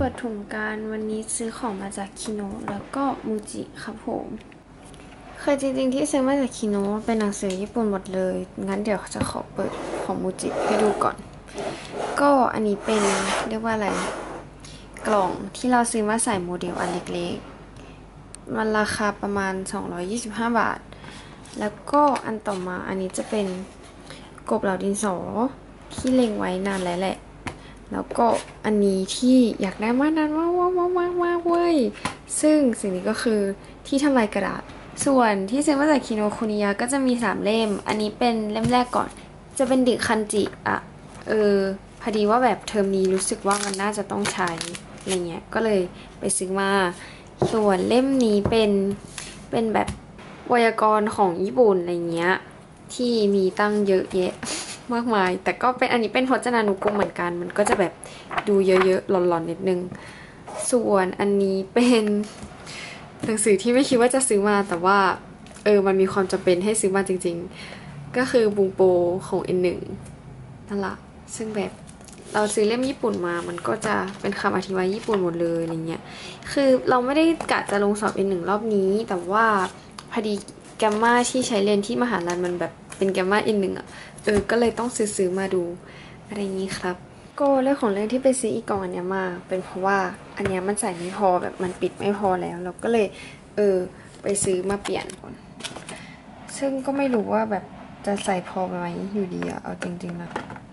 ปิดถุงกันวันนี้ซื้อของมาจากคิโนะแล้วก็มูจิครับผมคือจริงๆที่ซื้อมาจากคิโนะเป็นหนังสือญี่ปุ่นหมดเลยงั้นเดี๋ยวจะขอเปิดของมูจิให้ดูก่อนก็อันนี้เป็นเรียกว่าอะไรกล่องที่เราซื้อมาใส่โมเดลอันเล็กๆมันราคาประมาณ225 บาทแล้วก็อันต่อมาอันนี้จะเป็นกบเหล่าดินสอที่เล็งไว้นานแล้วแหละแล้วก็อันนี้ที่อยากได้มานานมากเว้ยซึ่งสิ่งนี้ก็คือที่ทำลายกระดาษส่วนที่ซื้อมาจากคิโนคุนิยะก็จะมี3 เล่มอันนี้เป็นเล่มแรกก่อนจะเป็นดิคันจิอะพอดีว่าแบบเทอมนี้รู้สึกว่ามันน่าจะต้องใช้อะไรเงี้ยก็เลยไปซื้อมาส่วนเล่มนี้เป็นแบบไวยากรณ์ของญี่ปุ่นอะไรเงี้ยที่มีตั้งเยอะแยะมากมายแต่ก็เป็นอันนี้เป็นพจนานุกรมเหมือนกันมันก็จะแบบดูเยอะๆหลอนๆนิดนึงส่วนอันนี้เป็นหนังสือที่ไม่คิดว่าจะซื้อมาแต่ว่ามันมีความจำเป็นให้ซื้อมาจริงๆก็คือบุงโปของ N1 นั่นละซึ่งแบบเราซื้อเล่มญี่ปุ่นมามันก็จะเป็นคำอธิบายญี่ปุ่นหมดเลยอะไรเงี้ยคือเราไม่ได้กะจะลงสอบ N1 รอบนี้แต่ว่าพอดีแกมมาที่ใช้เรียนที่มหาลัยมันแบบเป็นแกมมา N1 อ่ะก็เลยต้องซื้อมาดูอะไรอย่างนี้ครับก็เรื่องของเรื่องที่ไปซื้ออีกกล่องอันเนี้ยมาเป็นเพราะว่าอันเนี้ยมันใส่ไม่พอแบบมันปิดไม่พอแล้วเราก็เลยไปซื้อมาเปลี่ยนก่อนซึ่งก็ไม่รู้ว่าแบบจะใส่พอไหมอยู่ดีอะเอาจริงๆนะ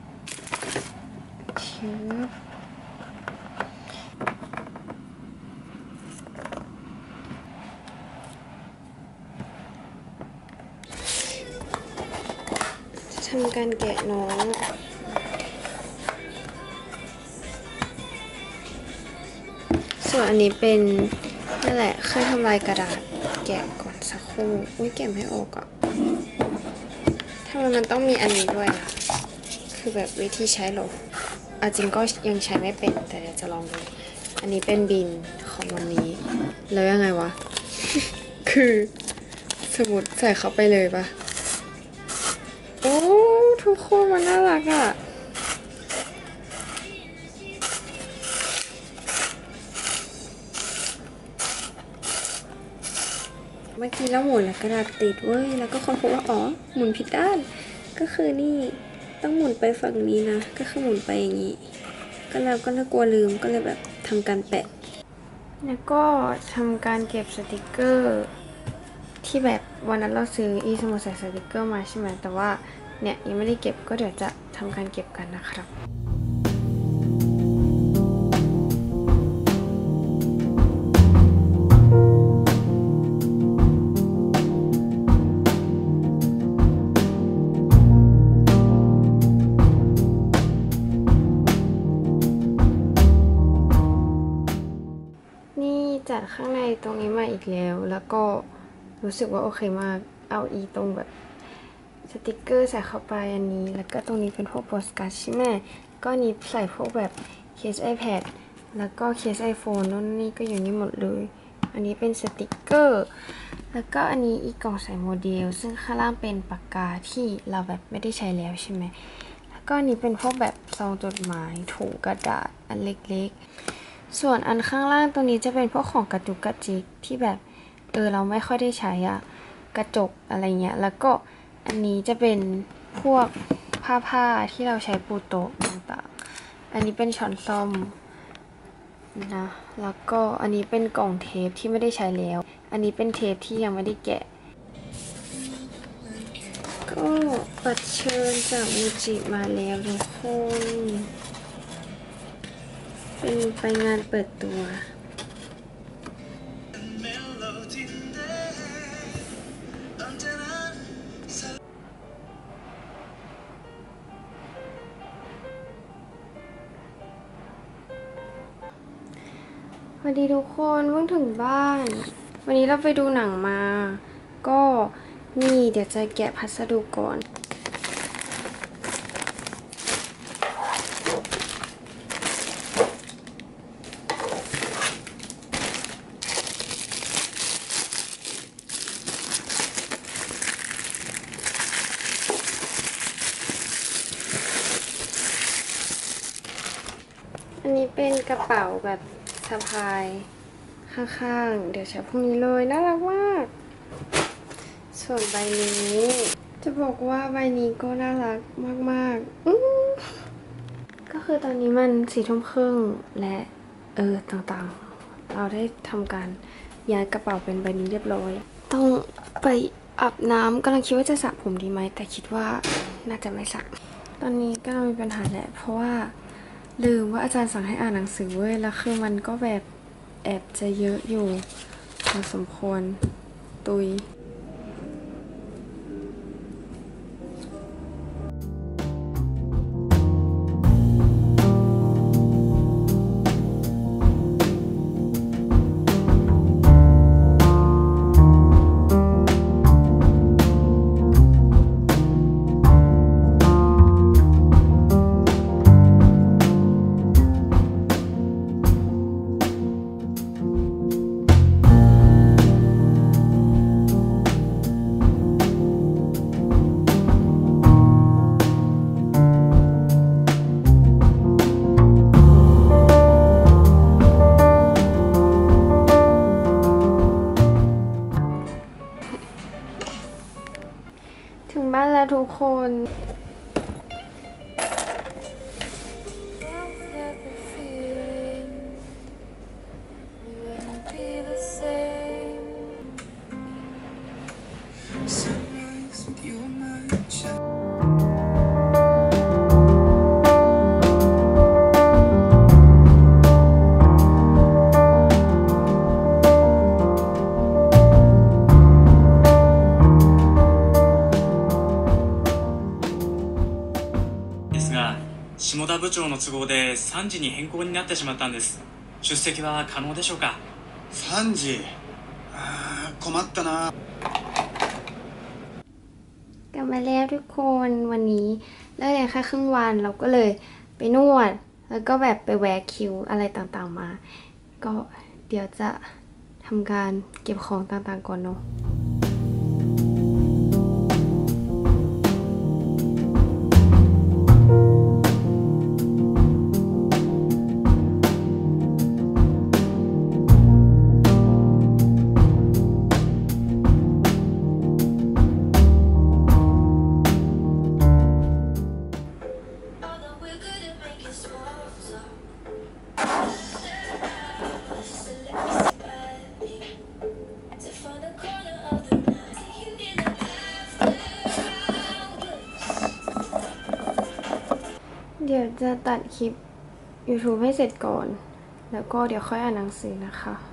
ทำการแกะน้องส่วนอันนี้เป็นนั่นแหละเครื่องทำลายกระดาษแกะก่อนสักครู่อุ้ยแกะไม่ออกอ่ะทำไมมันต้องมีอันนี้ด้วยนะคือแบบวิธีใช้หรอจริงก็ยังใช้ไม่เป็นแต่เดี๋ยวจะลองดูอันนี้เป็นบินของวันนี้แล้วยังไงวะ คือสมุดใส่เข้าไปเลยปะโอ้ทุกคนมันน่ารักอ่ะเมื่อกี้แล้วหมุนแล้วกระดาษติดเว้ยแล้วก็ค้นพบว่าหมุนผิดด้านก็คือนี่ต้องหมุนไปฝั่งนี้นะก็คือหมุนไปอย่างนี้ก็เลยกลัวลืมก็เลยแบบทำการแปะแล้วก็ทำการเก็บสติกเกอร์ที่แบบวันนั้นเราซื้อสมุดใส่สติกเกอร์มาใช่ไหมแต่ว่าเนี่ยยังไม่ได้เก็บก็เดี๋ยวจะทำการเก็บกันนะครับนี่จัดข้างในตรงนี้มาอีกแล้วก็รู้สึกว่าโอเคมากเอาตรงแบบสติกเกอร์ใส่เข้าไปอันนี้แล้วก็ตรงนี้เป็นพวกโปสการ์ดใช่ไหมก็นี้ใส่พวกแบบเคส iPad แล้วก็เคส iPhone นู่นนี่ก็อยู่นี่หมดเลยอันนี้เป็นสติกเกอร์แล้วก็อันนี้กล่องใส่โมเดลซึ่งข้างล่างเป็นปากกาที่เราแบบไม่ได้ใช้แล้วใช่ไหมแล้วก็อันนี้เป็นพวกแบบซองจดหมายถุงกระดาษอันเล็กๆส่วนอันข้างล่างตรงนี้จะเป็นพวกของกระจุกกระจิกที่แบบเราไม่ค่อยได้ใช้กระจกอะไรเงี้ยแล้วก็อันนี้จะเป็นพวกผ้าที่เราใช้ปูโต๊ะต่างๆอันนี้เป็นช้อนส้อมนะแล้วก็อันนี้เป็นกล่องเทปที่ไม่ได้ใช้แล้วอันนี้เป็นเทปที่ยังไม่ได้แกะก็บัตรเชิญจากมูจิมาแล้วทุกคนเป็นไปงานเปิดตัวสวัสดีทุกคนเพิ่งถึงบ้านวันนี้เราไปดูหนังมาก็นี่เดี๋ยวจะแกะพัสดุก่อนอันนี้เป็นกระเป๋าแบบสะพายข้างๆเดี๋ยวใช้พรุ่งนี้เลยน่ารักมากส่วนใบนี้จะบอกว่าใบนี้ก็น่ารักมากๆก็คือตอนนี้มัน4 ทุ่มครึ่งและต่างๆเราได้ทำการย้ายกระเป๋าเป็นใบนี้เรียบร้อยต้องไปอาบน้ำกำลังคิดว่าจะสระผมดีไหมแต่คิดว่าน่าจะไม่สระตอนนี้ก็มีปัญหาแหละเพราะว่าลืมว่าอาจารย์สั่งให้อ่านหนังสือเว้ยแล้วคือมันก็แบบแอบจะเยอะอยู่พอสมควรตุยถึงบ้านแล้วทุกคน下田部長の都合で3時に変更になってしまったんです。出席は可能でしょうか。 3時困ったな。 กลับมาแล้วทุกคนวันนี้เลิกเรียนแค่ครึ่งวันเราก็เลยไปนวดแล้วก็แบบไปแวะคิวอะไรต่างๆมาก็เดี๋ยวจะทำการเก็บของต่างๆก่อนเนาะเดี๋ยวจะตัดคลิป YouTube ให้เสร็จก่อนแล้วก็เดี๋ยวค่อยอ่านหนังสือนะคะ